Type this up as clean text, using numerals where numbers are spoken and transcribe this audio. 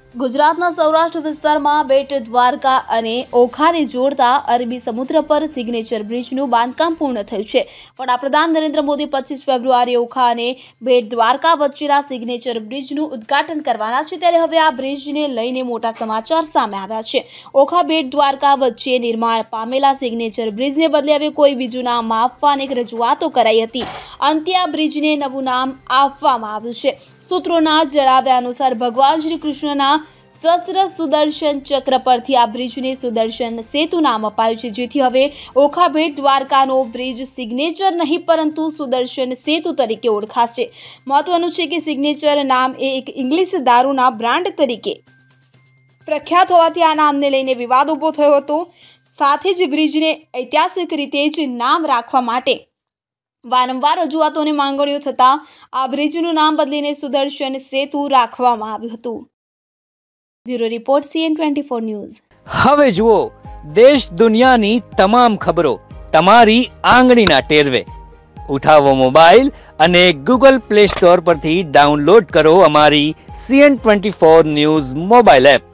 ગુજરાતના સૌરાષ્ટ્ર વિસ્તારમાં બેટ દ્વારકા અને ઓખાને જોડતા અરબી સમુદ્ર પર સિગ્નેચર બ્રિજનું બાંધકામ પૂર્ણ થયું છે। વડાપ્રધાન નરેન્દ્ર મોદી 25 ફેબ્રુઆરીએ ઓખા અને બેટ દ્વારકા વચ્ચેના સિગ્નેચર બ્રિજનું ઉદ્ઘાટન કરવાના છે, ત્યારે હવે આ બ્રિજને લઈને મોટા સમાચાર સામે આવ્યા છે। ઓખા બેટ દ્વારકા વચ્ચે નિર્માણ પામેલા સિગ્નેચર બ્રિજને બદલે હવે કોઈ બીજું નામ આપવા અનેક રજૂઆતો કરાઈ હતી। અંતે આ બ્રિજને નવું નામ આપવામાં આવ્યું છે। સૂત્રોના જણાવ્યા અનુસાર ભગવાન શ્રી કૃષ્ણના શસ્ત્ર સુદર્શન ચક્ર પરથી આ બ્રિજને સુદર્શન સેતુ નામ અપાયું છે, જેથી હવે ઓખા બેટ દ્વારકાનો બ્રિજ સિગ્નેચર નહીં પરંતુ સુદર્શન સેતુ તરીકે ઓળખાશે। મહત્વનું છે કે સિગ્નેચર નામ એ એક ઇંગ્લિશ દારૂના બ્રાન્ડ તરીકે પ્રખ્યાત હોવાથી આ નામને લઈને વિવાદ ઊભો થયો હતો। સાથે જ બ્રિજને ઐતિહાસિક રીતે જ નામ રાખવા માટે વારંવાર રજૂઆતો અને માંગણીઓ થતાં આ બ્રિજનું નામ બદલીને સુદર્શન સેતુ રાખવામાં આવ્યું હતું। Bureau report CN24 news. હવે જુઓ દેશ દુનિયાની તમામ ખબરો તમારી આંગળીના ટેરવે। ઉઠાવો મોબાઈલ અને Google Play Store પરથી ડાઉનલોડ કરો અમારી CN24 ન્યૂઝ મોબાઈલ એપ।